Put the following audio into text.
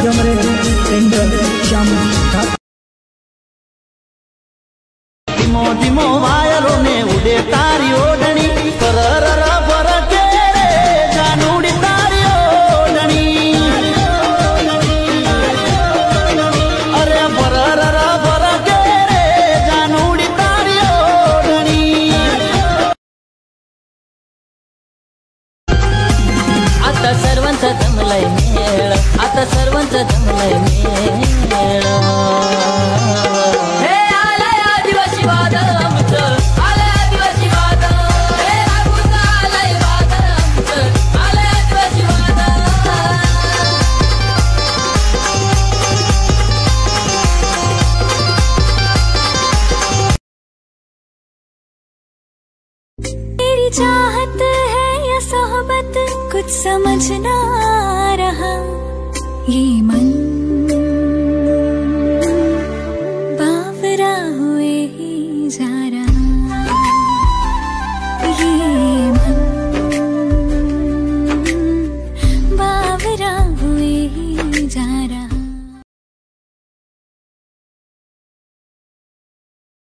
हमारे टेंडर श्याम दिमो दिमो वायरो ने उदे तारी ओढ़नी करर बरके रे जानूड़ी तारी ओढ़नी अरे बरर बरके रे जानूड़ी तारी ओढ़नी आता सर्वांचा जमलाय मेळ आता सर्वांचा जमलाय मेळ तेरी चाहत है या सोहबत कुछ समझ ना आ रहा ये मन बावरा हुए ही जा